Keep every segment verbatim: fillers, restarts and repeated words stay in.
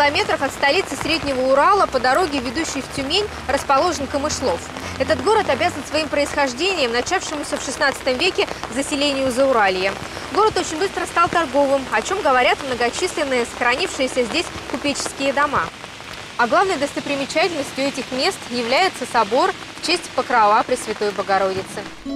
километрах от столицы Среднего Урала по дороге, ведущей в Тюмень, расположен Камышлов. Этот город обязан своим происхождением начавшемуся в шестнадцатом веке заселению Зауралья. Город очень быстро стал торговым, о чем говорят многочисленные сохранившиеся здесь купеческие дома. А главной достопримечательностью этих мест является собор в честь Покрова Пресвятой Богородицы.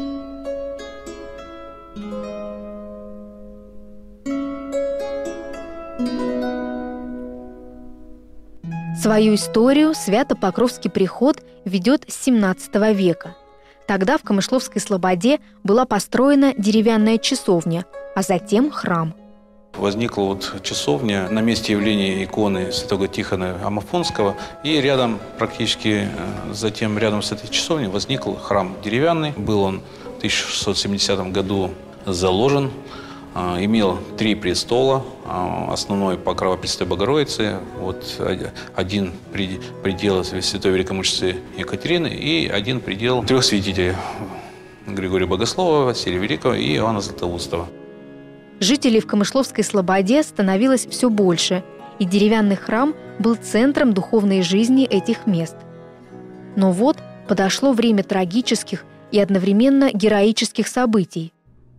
Свою историю Свято-Покровский приход ведет с семнадцатого века. Тогда в Камышловской слободе была построена деревянная часовня, а затем храм. Возникла вот часовня на месте явления иконы святого Тихона Амафонского, и рядом, практически затем рядом с этой часовней, возник храм деревянный. Был он в тысяча шестьсот семидесятом году заложен, имел три престола, основной Покрова Пресвятой Богородицы, вот один предел Святой Великомученицы Екатерины и один предел трех святителей – Григория Богослова, Василия Великого и Иоанна Златоустова. Жителей в Камышловской слободе становилось все больше, и деревянный храм был центром духовной жизни этих мест. Но вот подошло время трагических и одновременно героических событий.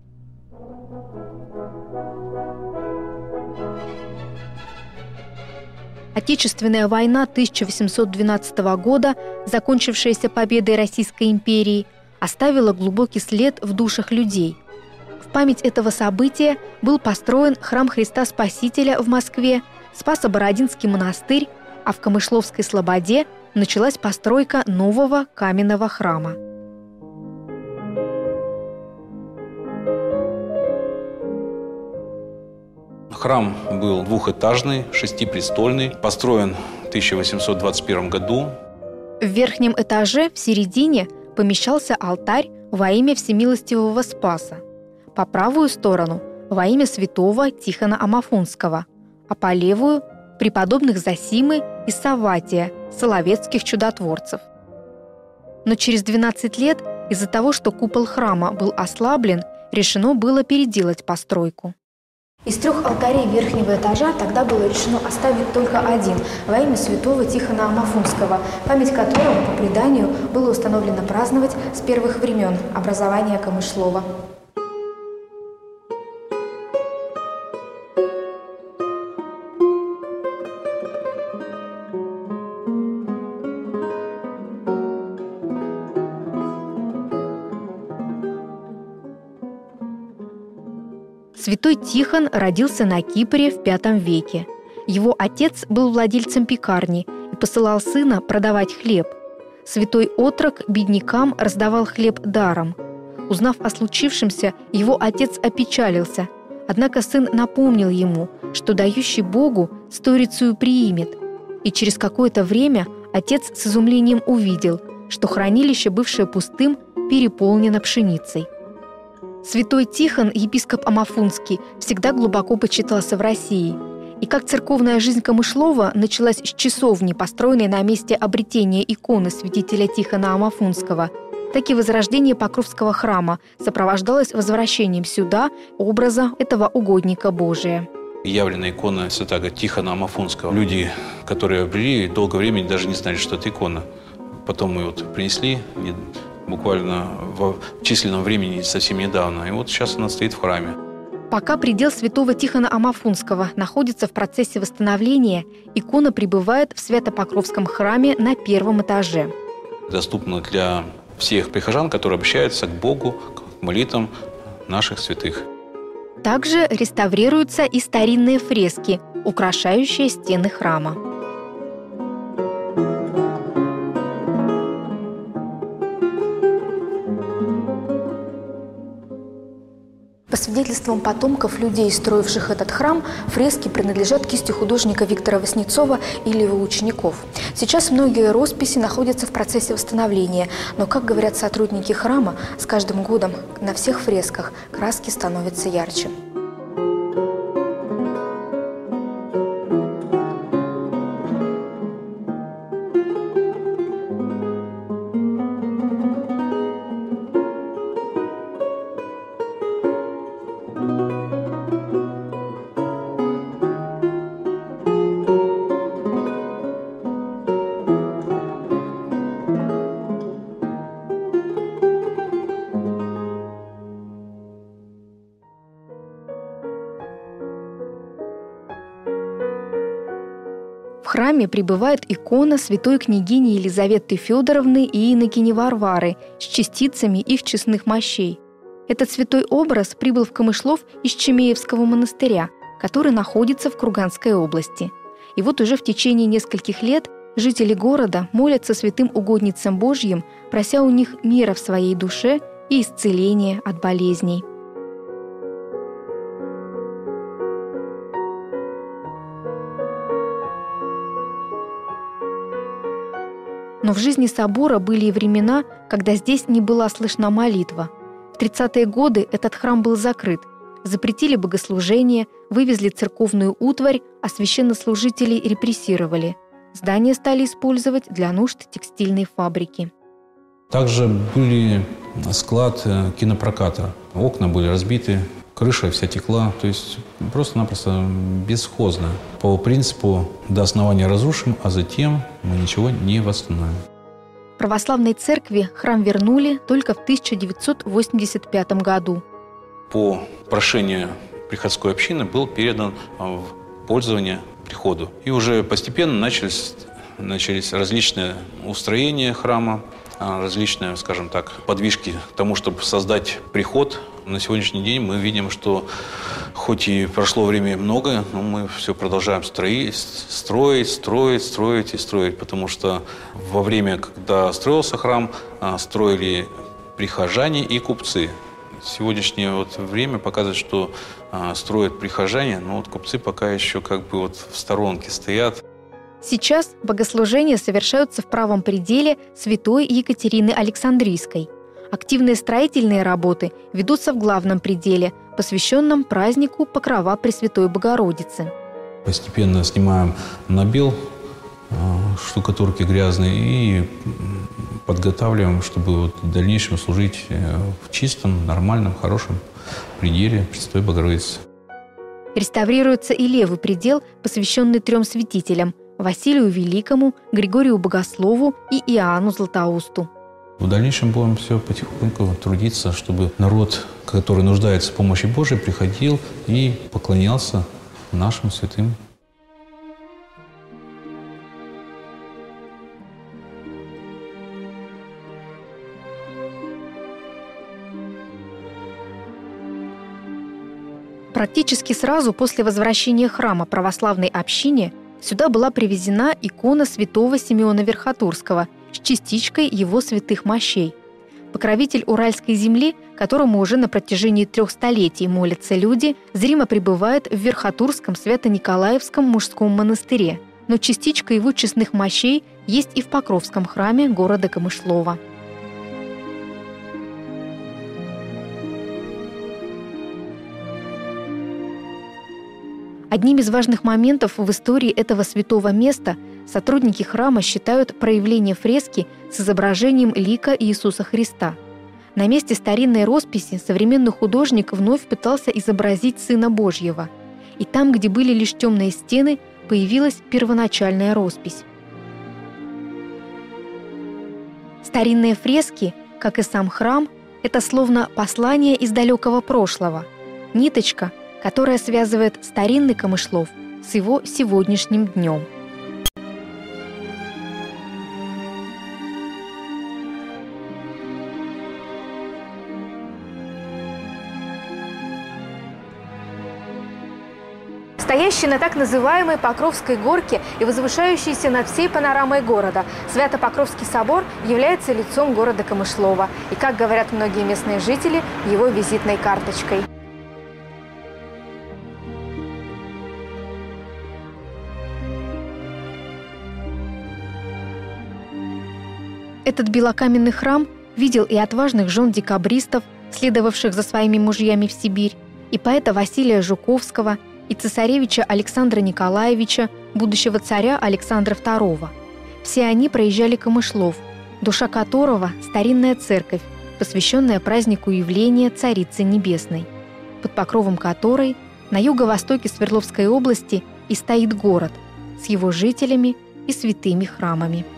Отечественная война тысяча восемьсот двенадцатого года, закончившаяся победой Российской империи, оставила глубокий след в душах людей. В память этого события был построен храм Христа Спасителя в Москве, Спасо-Бородинский монастырь, а в Камышловской слободе началась постройка нового каменного храма. Храм был двухэтажный, шестипрестольный, построен в тысяча восемьсот двадцать первом году. В верхнем этаже в середине помещался алтарь во имя Всемилостивого Спаса. По правую сторону – во имя святого Тихона Амафонского, а по левую – преподобных Зосимы и Савватия, соловецких чудотворцев. Но через двенадцать лет из-за того, что купол храма был ослаблен, решено было переделать постройку. Из трех алтарей верхнего этажа тогда было решено оставить только один во имя святого Тихона Амафонского, память которого, по преданию, было установлено праздновать с первых времен образования Камышлова. Святой Тихон родился на Кипре в пятом веке. Его отец был владельцем пекарни и посылал сына продавать хлеб. Святой отрок беднякам раздавал хлеб даром. Узнав о случившемся, его отец опечалился. Однако сын напомнил ему, что дающий Богу сторицею приимет. И через какое-то время отец с изумлением увидел, что хранилище, бывшее пустым, переполнено пшеницей. Святой Тихон, епископ Амафонский, всегда глубоко почитался в России. И как церковная жизнь Камышлова началась с часовни, построенной на месте обретения иконы святителя Тихона Амафонского, так и возрождение Покровского храма сопровождалось возвращением сюда образа этого угодника Божия. Явленная икона святого Тихона Амафонского. Люди, которые обрели, долгое время даже не знали, что это икона. Потом мы вот принесли буквально в численном времени совсем недавно. И вот сейчас она стоит в храме. Пока предел святого Тихона Амафонского находится в процессе восстановления, икона пребывает в Свято-Покровском храме на первом этаже. Доступна для всех прихожан, которые обращаются к Богу, к молитвам наших святых. Также реставрируются и старинные фрески, украшающие стены храма. По свидетельствам потомков людей, строивших этот храм, фрески принадлежат кисти художника Виктора Васнецова или его учеников. Сейчас многие росписи находятся в процессе восстановления, но, как говорят сотрудники храма, с каждым годом на всех фресках краски становятся ярче. храме пребывает икона святой княгини Елизаветы Федоровны и инокини Варвары с частицами их честных мощей. Этот святой образ прибыл в Камышлов из Чемеевского монастыря, который находится в Курганской области. И вот уже в течение нескольких лет жители города молятся святым угодницам Божьим, прося у них мира в своей душе и исцеления от болезней. Но в жизни собора были и времена, когда здесь не была слышна молитва. В тридцатые годы этот храм был закрыт. Запретили богослужение, вывезли церковную утварь, а священнослужителей репрессировали. Здание стали использовать для нужд текстильной фабрики. Также были склад кинопроката. Окна были разбиты, крыша вся текла. То есть просто-напросто бесхозно. По принципу «до основания разрушим, а затем мы ничего не восстановим». Православной церкви храм вернули только в тысяча девятьсот восемьдесят пятом году. По прошению приходской общины был передан в пользование приходу. И уже постепенно начались, начались различные устроения храма, различные, скажем так, подвижки к тому, чтобы создать приход. На сегодняшний день мы видим, что хоть и прошло время много, но мы все продолжаем строить, строить, строить, строить и строить, потому что во время, когда строился храм, строили прихожане и купцы. Сегодняшнее вот время показывает, что строят прихожане, но вот купцы пока еще как бы вот в сторонке стоят. Сейчас богослужения совершаются в правом пределе святой Екатерины Александрийской. Активные строительные работы ведутся в главном пределе, посвященном празднику Покрова Пресвятой Богородицы. Постепенно снимаем набел, штукатурки грязные и подготавливаем, чтобы вот в дальнейшем служить в чистом, нормальном, хорошем пределе Пресвятой Богородицы. Реставрируется и левый предел, посвященный трем святителям – Василию Великому, Григорию Богослову и Иоанну Златоусту. В дальнейшем будем все потихоньку трудиться, чтобы народ, который нуждается в помощи Божией, приходил и поклонялся нашим святым. Практически сразу после возвращения храма православной общине сюда была привезена икона святого Симеона Верхотурского с частичкой его святых мощей. Покровитель Уральской земли, которому уже на протяжении трех столетий молятся люди, зримо пребывает в Верхотурском Свято-Николаевском мужском монастыре, но частичка его честных мощей есть и в Покровском храме города Камышлова. Одним из важных моментов в истории этого святого места сотрудники храма считают проявление фрески с изображением лика Иисуса Христа. На месте старинной росписи современный художник вновь пытался изобразить Сына Божьего. И там, где были лишь темные стены, появилась первоначальная роспись. Старинные фрески, как и сам храм, это словно послание из далекого прошлого. Ниточка, которая связывает старинный Камышлов с его сегодняшним днем. Стоящий на так называемой Покровской горке и возвышающийся над всей панорамой города, Свято-Покровский собор является лицом города Камышлова и, как говорят многие местные жители, его визитной карточкой. Этот белокаменный храм видел и отважных жен декабристов, следовавших за своими мужьями в Сибирь, и поэта Василия Жуковского, и цесаревича Александра Николаевича, будущего царя Александра второго. Все они проезжали Камышлов, душа которого – старинная церковь, посвященная празднику явления Царицы Небесной, под покровом которой на юго-востоке Свердловской области и стоит город с его жителями и святыми храмами.